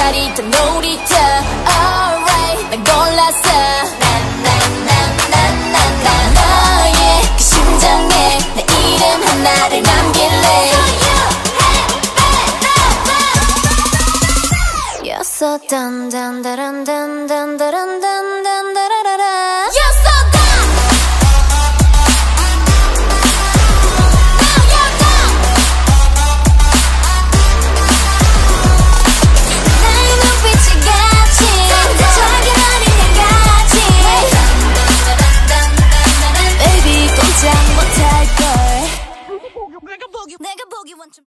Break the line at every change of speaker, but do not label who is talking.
짜릿한 놀이터 Alright 난 골랐어 난 너의 그 심장에 내 이름 하나를 남길래 You're so dun dun dun dun dun dun dun dun dun You're so dumb. Now you're dumb. 나의 눈빛이 같이 작은 어린애 같이 Baby 꼼짝 못할걸 내가 보기 원점